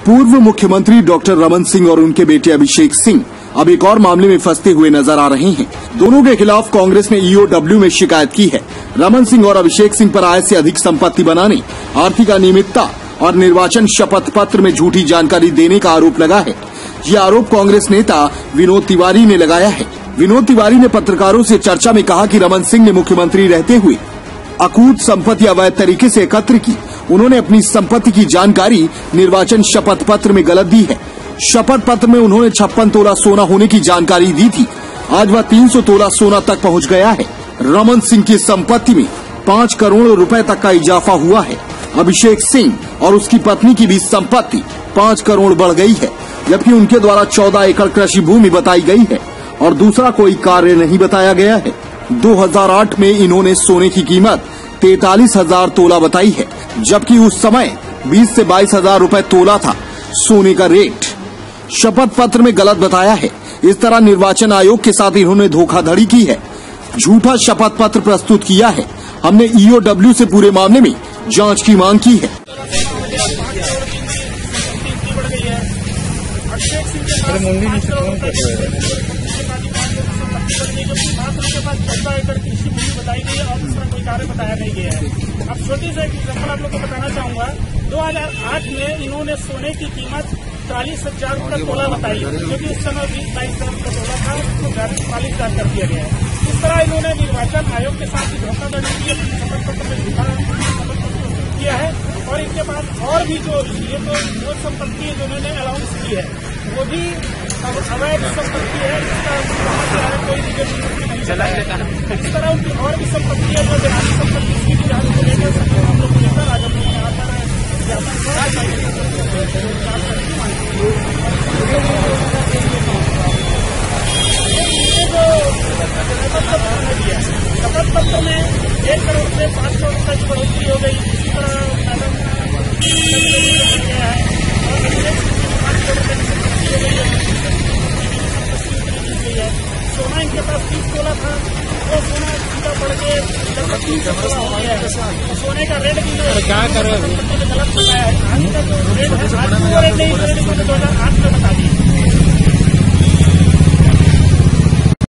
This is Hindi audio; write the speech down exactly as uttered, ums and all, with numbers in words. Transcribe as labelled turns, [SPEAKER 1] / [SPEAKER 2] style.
[SPEAKER 1] पूर्व मुख्यमंत्री डॉक्टर रमन सिंह और उनके बेटे अभिषेक सिंह अब एक और मामले में फंसते हुए नजर आ रहे हैं। दोनों के खिलाफ कांग्रेस ने ईओडब्ल्यू में शिकायत की है। रमन सिंह और अभिषेक सिंह पर आय से अधिक संपत्ति बनाने, आर्थिक अनियमितता और निर्वाचन शपथ पत्र में झूठी जानकारी देने का आरोप लगा है। ये आरोप कांग्रेस नेता विनोद तिवारी ने लगाया है। विनोद तिवारी ने पत्रकारों से चर्चा में कहा कि रमन सिंह ने मुख्यमंत्री रहते हुए अकूत संपत्ति अवैध तरीके से एकत्र की। उन्होंने अपनी संपत्ति की जानकारी निर्वाचन शपथ पत्र में गलत दी है। शपथ पत्र में उन्होंने छप्पन तोला सोना होने की जानकारी दी थी। आज वह तीन सौ तोला सोना तक पहुंच गया है। रमन सिंह की संपत्ति में पाँच करोड़ रुपए तक का इजाफा हुआ है। अभिषेक सिंह और उसकी पत्नी की भी संपत्ति पाँच करोड़ बढ़ गई है, जबकि उनके द्वारा चौदह एकड़ कृषि भूमि बताई गई है और दूसरा कोई कार्य नहीं बताया गया है। दो हज़ार आठ में इन्होंने सोने की कीमत तैतालीस हजार तोला बताई है, जबकि उस समय बीस से बाईस हजार रूपए तोला था सोने का रेट। शपथ पत्र में गलत बताया है। इस तरह निर्वाचन आयोग के साथ इन्होंने धोखाधड़ी की है, झूठा शपथ पत्र प्रस्तुत किया है। हमने ईओडब्ल्यू से पूरे मामले में जांच की मांग की है।
[SPEAKER 2] बताई गई है और दूसरा कोई कार्य बताया नहीं गया है। अब छोटी सा एग्जाम्पल आप लोग को बताना चाहूंगा। दो हज़ार आठ में इन्होंने सोने की कीमत चालीस हजार रूपये तोला बताई, जो कि उस समय बीस बाईस हजार रूपये तोला था, उसको चालीस हजार कर दिया गया है। इस तरह इन्होंने निर्वाचन आयोग के साथ धोखाधड़ी की, शपथ पत्र में झूठा किया है। और इनके बाद और भी जो ये तो वो संपत्ति जो उन्होंने अलाउंस की है वो भी अवैध संपत्ति है, जिसका कोई नहीं चला है। इस तरह उनकी और भी संपत्ति है जो देहाती संपत्ति, इसकी भी जांच को लेकर हम लोग को लेकर आज हम लोग यहाँ पर शपथ पत्र में एक करोड़ से पाँच करोड़ रुपए की बढ़ोतरी हो गई। इसी तरह मैडम गया है और पाँच करोड़ रुपए की संपत्ति हो गई है। सोना इनके पास तीस तोला था, वो सोना सीधा बढ़ के लगभग तीन सौ तोला हो गया है। सोने का रेट भी क्या कर रहे हैं गलत बताया है। आज का जो रेट है, आज वो रेट नहीं, दो हजार आठ में बता दिया।